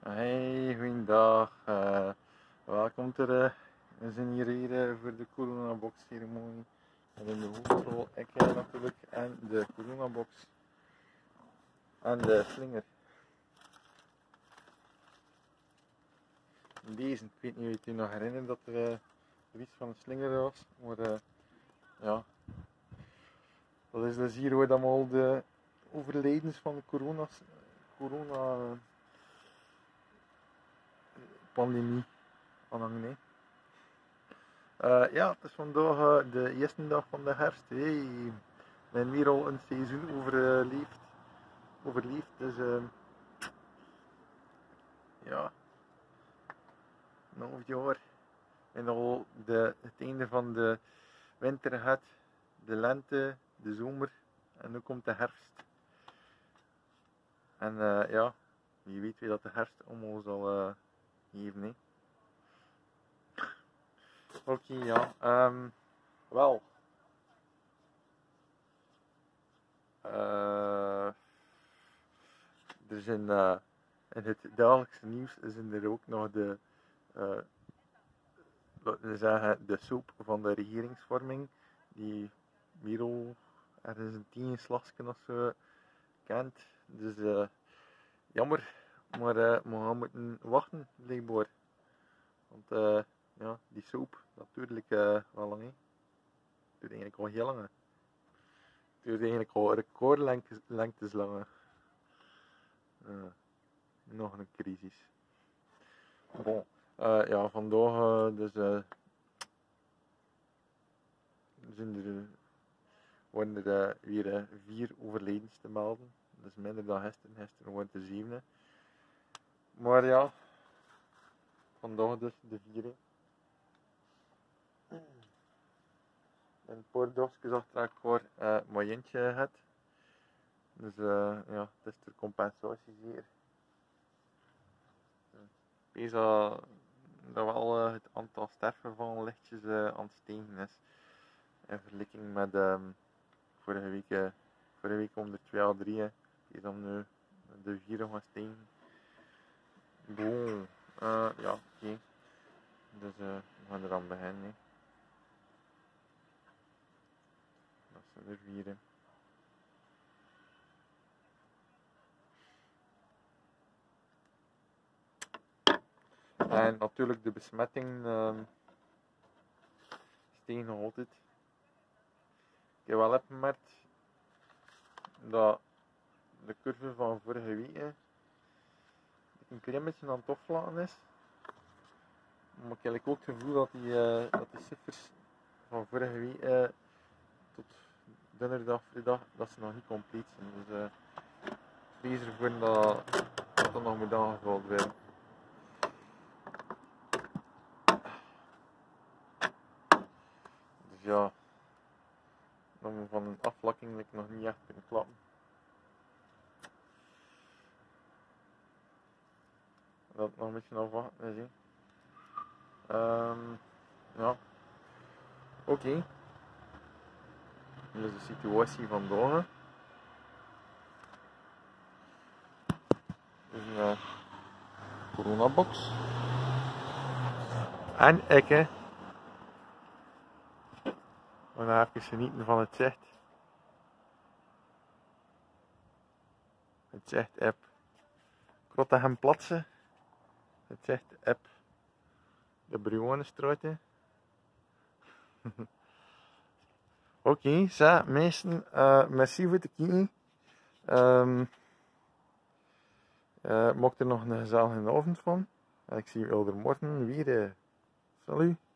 Hey, goeiedag. Welkom terug. We zijn hier voor de coronabox ceremonie. En in de hoofdrol ik natuurlijk en de coronabox en de slinger. Deze, ik weet niet of je je nog herinnert dat er iets van een slinger was, maar ja, dat is dus hier waar dan al de overledens van de corona pandemie aan hangen. Ja, het is vandaag de eerste dag van de herfst. Hey, we hebben hier al een seizoen overleefd. Dus ja, een half jaar. En al het einde van de winter gehad, de lente, de zomer en nu komt de herfst. En ja, wie weet wie dat de herfst allemaal zal geven. Hè. Oké, ja. Wel. Er zijn in het dagelijkse nieuws zijn er ook nog laten we zeggen, de soep van de regeringsvorming, die Miro ergens een 10 slagje of zo kent. Dus jammer, maar we gaan moeten wachten, blijkbaar. Want ja, die soep, dat duurt wel lang. Hè. Het duurt eigenlijk al heel lang. Het duurt eigenlijk al recordlengtes lang. Nog een crisis. Bon. Ja, vandaag worden er weer 4 overledens te melden. Dat is minder dan gisteren. Gisteren waren het er 7. Maar ja, vandaag dus de 4. En een paar dagjes achter elkaar mijn eentje gehad. Dus ja, het is ter compensatie hier. Ik weet dat wel het aantal sterfgevallen lichtjes aan het stijgen is. In vergelijking met vorige week om de 2 à 3. Die dan nu de 4 gaan stijgen. Bon, ja, oké. Dus we gaan er aan beginnen. Hè. Dat zijn er 4. En natuurlijk de besmetting stijgt nog altijd. Ik heb wel gemerkt dat de curve van vorige week een klein beetje aan het opslaan is. Maar ik heb ook het gevoel dat die cijfers van vorige week tot donderdag, vrijdag, dat ze nog niet compleet zijn. Dus ik vrees ervoor dat nog moet aangevuld worden. Dus ja, dan van een afvlakking dat ik nog niet echt kunnen klappen. Dat nog een beetje afwachten is. Ja, oké. Dit is de situatie vandaag. Dit is een coronabox. En ik, hè. We gaan even genieten van het zicht. Het zicht op Krottegem Platse. Het zicht op de Brionestraat. Oké, zo, meesten, merci voor het kijken. Maak er nog een gezellige avond van. En ik zie u morgen weer. Salut!